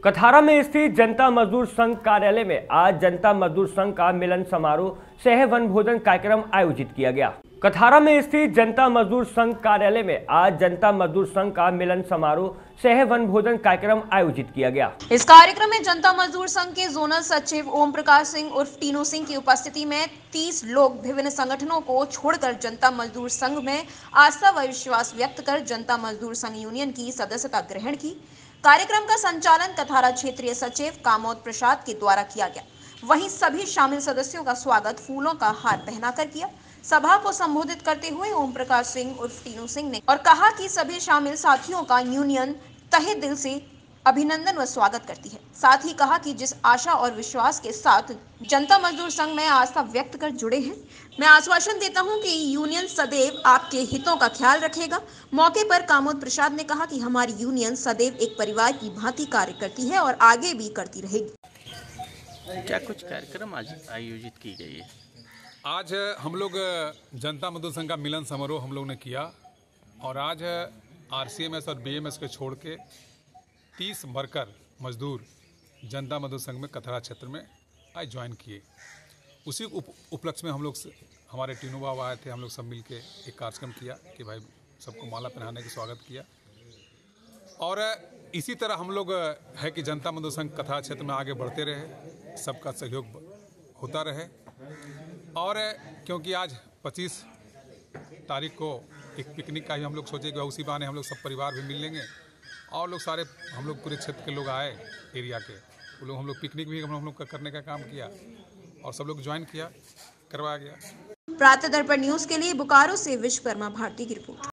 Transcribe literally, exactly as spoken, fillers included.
कथारा में स्थित जनता मजदूर संघ कार्यालय में आज जनता मजदूर संघ का मिलन समारोह सह वन भोजन कार्यक्रम आयोजित किया गया। कथारा में स्थित जनता मजदूर संघ कार्यालय में आज जनता मजदूर संघ का मिलन समारोह सह वन भोजन कार्यक्रम आयोजित किया गया। इस कार्यक्रम में जनता मजदूर संघ के जोनल सचिव ओम प्रकाश सिंह उर्फ टीनू सिंह की उपस्थिति में तीस लोग विभिन्न संगठनों को छोड़कर जनता मजदूर संघ में आस्था व विश्वास व्यक्त कर जनता मजदूर संघ यूनियन की सदस्यता ग्रहण की। कार्यक्रम का संचालन कथारा क्षेत्रीय सचिव कामोद प्रसाद के द्वारा किया गया। वहीं सभी शामिल सदस्यों का स्वागत फूलों का हार पहनाकर किया। सभा को संबोधित करते हुए ओम प्रकाश सिंह उर्फ टीनू सिंह ने और कहा कि सभी शामिल साथियों का यूनियन तहे दिल से अभिनंदन व स्वागत करती है। साथ ही कहा कि जिस आशा और विश्वास के साथ जनता मजदूर संघ में आस्था व्यक्त कर जुड़े हैं, मैं आश्वासन देता हूं कि यूनियन सदैव आपके हितों का ख्याल रखेगा। मौके पर कामोद प्रसाद ने कहा कि हमारी यूनियन सदैव एक परिवार की भांति कार्य करती है और आगे भी करती रहेगी। क्या कुछ कार्यक्रम आज आयोजित की गई है? आज हम लोग जनता मजदूर संघ का मिलन समारोह हम लोग ने किया और आज आरसीएमएस और बीएमएस को छोड़ के तीस वर्कर मजदूर जनता मजदूर संघ में कथारा क्षेत्र में आज ज्वाइन किए। उसी उप, उपलक्ष्य में हम लोग हमारे टीनू बाबा आए थे। हम लोग सब मिल के एक कार्यक्रम किया कि भाई सबको माला पहनाने का स्वागत किया। और इसी तरह हम लोग है कि जनता मजदूर संघ कथारा क्षेत्र में आगे बढ़ते रहे, सबका सहयोग होता रहे। और क्योंकि आज पच्चीस तारीख को एक पिकनिक का ही हम लोग सोचे कि उसी बहाने हम लोग सब परिवार भी मिल लेंगे और लोग सारे हम लोग पूरे क्षेत्र के लोग आए एरिया के, वो लोग हम लोग पिकनिक भी हम लोग करने का काम किया और सब लोग ज्वाइन किया, करवाया गया। प्रातः दर्पण न्यूज के लिए बोकारो से विश्वकर्मा भारती की रिपोर्ट।